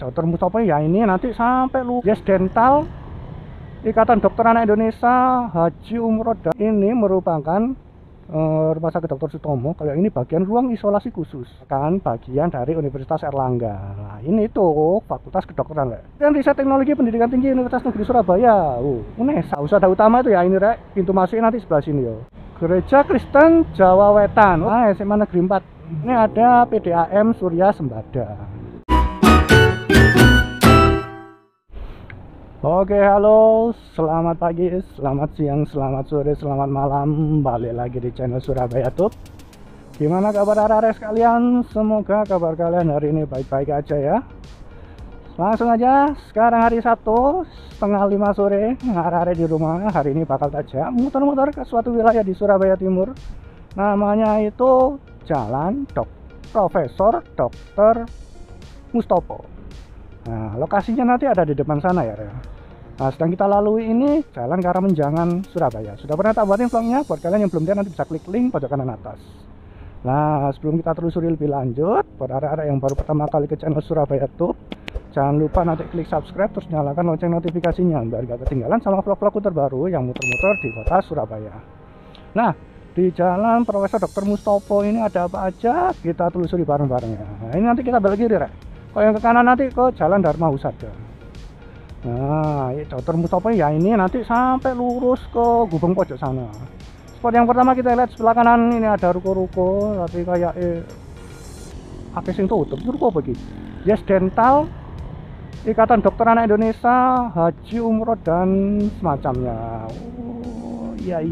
Dr. Mustopo ya ini nanti sampai lu Yes Dental Ikatan Dokter Anak Indonesia Haji Umroh. Ini merupakan Rumah Sakit Dr. Sutomo. Kalau ini bagian ruang isolasi khusus, kan bagian dari Universitas Erlangga. Nah, ini tuh Fakultas Kedokteran dan Riset Teknologi Pendidikan Tinggi Universitas Negeri Surabaya. UNESA. Usada utama itu ya ini rek, pintu masuknya nanti sebelah sini yo. Gereja Kristen Jawa Wetan. SMA Negeri 4. Ini ada PDAM Surya Sembada. Oke, halo, selamat pagi, selamat siang, selamat sore, selamat malam. Balik lagi di channel Surabaya Tube. Gimana kabar arek-arek sekalian? Semoga kabar kalian hari ini baik-baik aja ya. Langsung aja, sekarang hari Sabtu, setengah 5 sore. Arek-arek di rumah hari ini bakal tajam muter-muter ke suatu wilayah di Surabaya Timur. Namanya itu Jalan Profesor Dr. Mustopo. Nah, lokasinya nanti ada di depan sana ya. Nah, sedang kita lalui ini Jalan ke arah Menjangan, Surabaya. Sudah pernah tak buatin vlognya? Buat kalian yang belum lihat nanti bisa klik link pojok kanan atas. Nah, sebelum kita telusuri lebih lanjut, buat arek-arek yang baru pertama kali ke channel Surabaya Tube, jangan lupa nanti klik subscribe terus nyalakan lonceng notifikasinya biar gak ketinggalan sama vlog-vlogku terbaru yang muter-muter di kota Surabaya. Nah, di Jalan Profesor Dr. Mustopo ini ada apa aja? Kita telusuri bareng-bareng ya. Nah, ini nanti kita belok kiri, Rek. Kalau yang ke kanan nanti ke Jalan Dharma Husada. Nah, Dr. Mustopo ya ini nanti sampai lurus ke Gubeng pojok sana. Spot yang pertama kita lihat sebelah kanan ini ada ruko-ruko, tapi kayak apa sing tutup? Ruko apa iki? Yes Dental Ikatan Dokter Anak Indonesia Haji Umroh dan semacamnya. Oh, iya.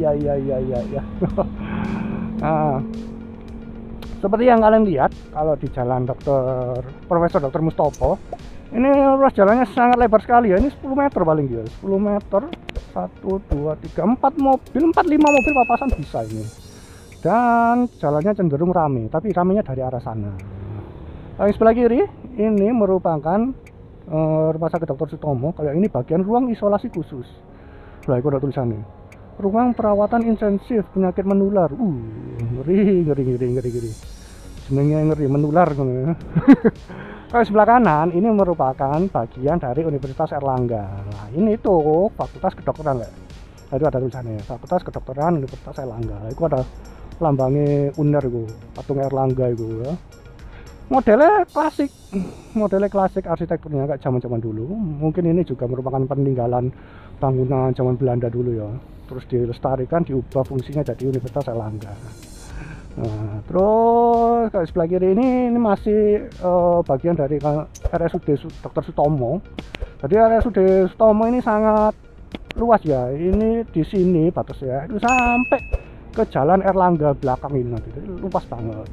Nah, seperti yang kalian lihat, kalau di Jalan Profesor Dr. Mustopo, ini ruas jalannya sangat lebar sekali ya. Ini 10 meter paling dia, 10 meter. 1, 2, 3, 4 mobil, 4, 5 mobil papasan bisa ini. Dan jalannya cenderung rame, tapi ramenya dari arah sana. Yang sebelah kiri, ini merupakan Rumah Sakit Dr. Sutomo. Kalau ini bagian ruang isolasi khusus. Lah, itu ada tulisannya. Ruang perawatan intensif penyakit menular. Ngeri. Jenengnya ngeri, menular. Kalau sebelah kanan ini merupakan bagian dari Universitas Erlangga. Nah, ini tuh Fakultas Kedokteran lah. Itu ada tulisannya Fakultas Kedokteran Universitas Erlangga. Itu ada lambangnya UNER itu, patung Erlangga itu ya. Modelnya klasik arsitekturnya kayak zaman-zaman dulu. Mungkin ini juga merupakan peninggalan bangunan zaman Belanda dulu ya. Terus dilestarikan, diubah fungsinya jadi Universitas Erlangga. Nah, terus kalau sebelah kiri ini masih bagian dari RSUD Dr. Sutomo. Jadi RSUD Sutomo ini sangat luas ya. Ini di sini batasnya itu sampai ke Jalan Erlangga belakang ini nanti. Jadi luas banget.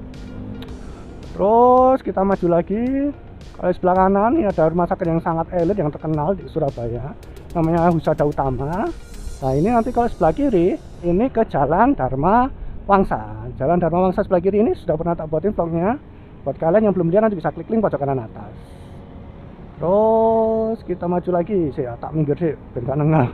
Terus kita maju lagi. Kalau sebelah kanan ini ada rumah sakit yang sangat elit yang terkenal di Surabaya. Namanya Husada Utama. Nah, ini nanti kalau sebelah kiri ini ke Jalan Dharma Wangsa. Jalan Dharma Wangsa sebelah kiri ini sudah pernah tak buatin vlognya. Buat kalian yang belum lihat nanti bisa klik link pojok kanan atas. Terus kita maju lagi. Saya tak minggir sih, ben gak nengah.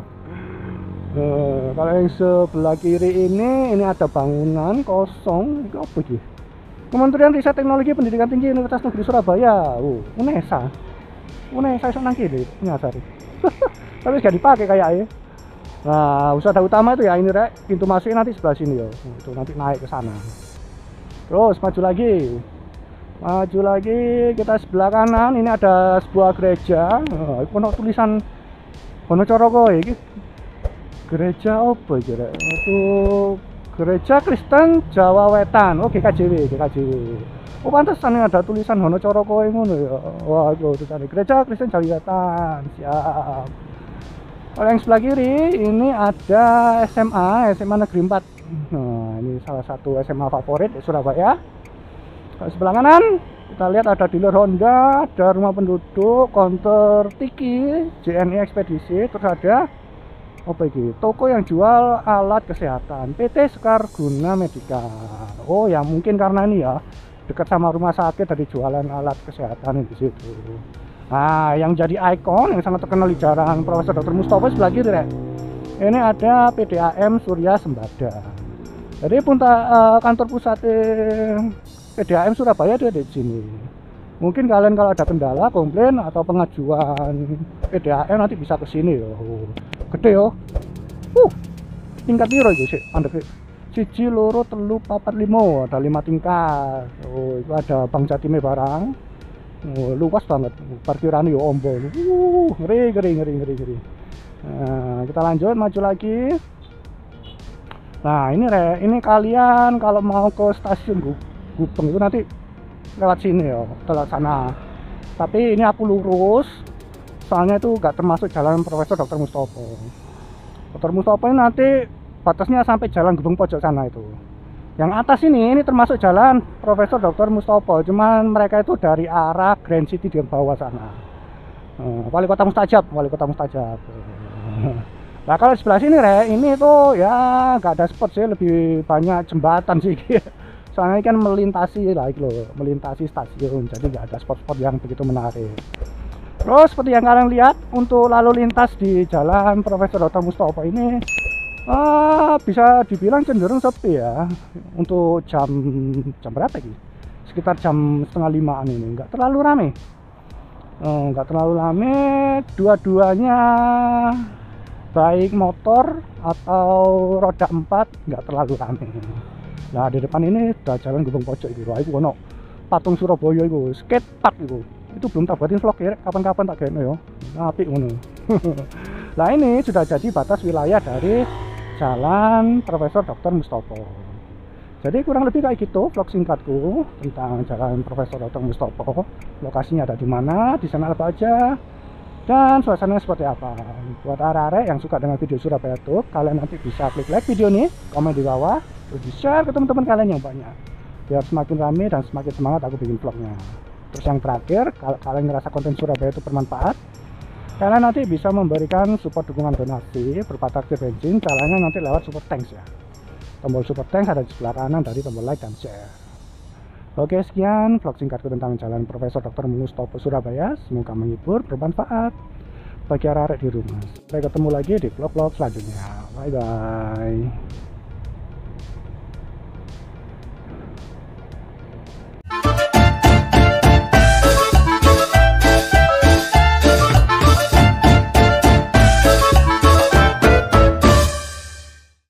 Kalau yang sebelah kiri ini ada bangunan kosong. Ini apa ini? Kementerian Riset Teknologi Pendidikan Tinggi Universitas Negeri Surabaya. UNESA. UNESA iso nang kiri nyasar. Tapi gak dipakai kayaknya. Nah, Usada utama itu ya ini rek, pintu masuknya nanti sebelah sini yo. Itu nanti naik ke sana. Terus maju lagi kita sebelah kanan ini ada sebuah gereja. Itu tulisan Wonocoroko iki. Gereja apa iki rek? Itu Gereja Kristen Jawa Wetan. Oh, GKJW. Oh, pantesan ada tulisan Wonocoroko ngono ya. Wah, itu tulisan Gereja Kristen Jawa Wetan. Siap. Kalau yang sebelah kiri ini ada SMA Negeri 4. Nah, ini salah satu SMA favorit di Surabaya. Kalau sebelah kanan kita lihat ada dealer Honda, ada rumah penduduk, counter Tiki, JNE Ekspedisi, terus ada apa ini? Toko yang jual alat kesehatan, PT Sekar Guna Medika. Oh, ya mungkin karena ini ya dekat sama rumah sakit dari jualan alat kesehatan di situ. Nah, yang jadi ikon yang sangat terkenal di Jalan Profesor Dr. Mustopo sebelah kiri, Rek. Ini ada PDAM Surya Sembada. Jadi kantor pusat PDAM Surabaya itu ada di sini. Mungkin kalian kalau ada kendala, komplain atau pengajuan PDAM nanti bisa ke sini yo. Gede yo. Tingkat piro itu sih? Andek siji loro telu papat limo, ada 5 tingkat. Oh, itu ada Bang Jatime barang. Oh, luas banget. Parkiran yo ombo. Ngeri. Nah, kita lanjut maju lagi. Nah, ini kalian kalau mau ke stasiun Gubeng itu nanti lewat sini ya, lewat sana. Tapi ini aku lurus, soalnya itu nggak termasuk jalan Profesor Dr. Mustopo. Dr. Mustopo ini nanti batasnya sampai jalan Gubeng pojok sana itu. Yang atas ini termasuk jalan Profesor Dr. Mustopo, cuman mereka itu dari arah Grand City di bawah sana. Wali Kota Mustajab. Nah kalau di sebelah sini ini tuh ya nggak ada spot sih, lebih banyak jembatan sih. Soalnya kan melintasi melintasi stasiun, jadi nggak ada spot-spot yang begitu menarik. Terus seperti yang kalian lihat, untuk lalu lintas di jalan Profesor Dr. Mustopo ini bisa dibilang cenderung sepi ya. Untuk jam berapa sih? Sekitar jam 4:30 ini nggak terlalu rame. Dua-duanya baik motor atau roda 4 nggak terlalu rame. Nah di depan ini udah jalan Gubeng pojok itu. Itu ono patung Surabaya itu, skate park itu belum tak buatin vlog ya, kapan-kapan tak kayaknya yo. Apik ngono. Nah ini sudah jadi batas wilayah dari jalan Profesor Dr. Mustopo. Jadi kurang lebih kayak gitu vlog singkatku tentang jalan Profesor Dr. Mustopo. Lokasinya ada di mana, di sana apa aja, dan suasananya seperti apa. Buat arek-arek yang suka dengan video Surabaya Tube, kalian nanti bisa klik like video ini, komen di bawah, terus di share ke teman-teman kalian yang banyak, biar semakin rame dan semakin semangat aku bikin vlognya. Terus yang terakhir, kalau kalian ngerasa konten Surabaya itu bermanfaat, kalian nanti bisa memberikan support dukungan donasi berupa traktir bensin. Caranya nanti lewat support thanks ya. Tombol support thanks ada di sebelah kanan dari tombol like dan share. Oke, sekian vlog singkatku tentang jalan Profesor Dr. Mustopo Surabaya. Semoga menghibur, bermanfaat bagi arek-arek di rumah. Sampai ketemu lagi di vlog-vlog selanjutnya. Bye bye.